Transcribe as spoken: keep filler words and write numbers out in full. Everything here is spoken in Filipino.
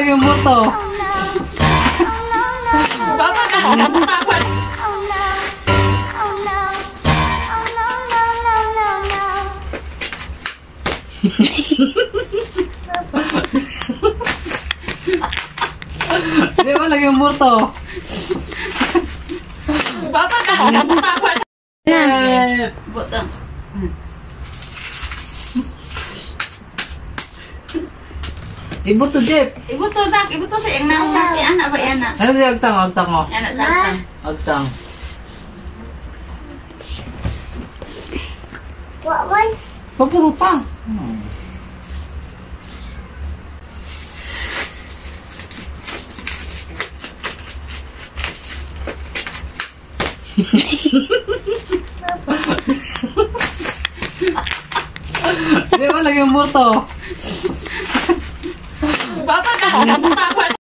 lagi yung buto. Baba ka! Baba! Di ba lagi yung buto? Baba ka! Baba! Eh, Butang. ibuto, Jeff. Ibu to nak, ibu to sa iyang naong kay anak ba anak? Ano di agtang, agtang mo? Anak sa akin. Agtang. What one? Papurutang. Hmm. Di ba lagi yung buto? Baba ka! Baba!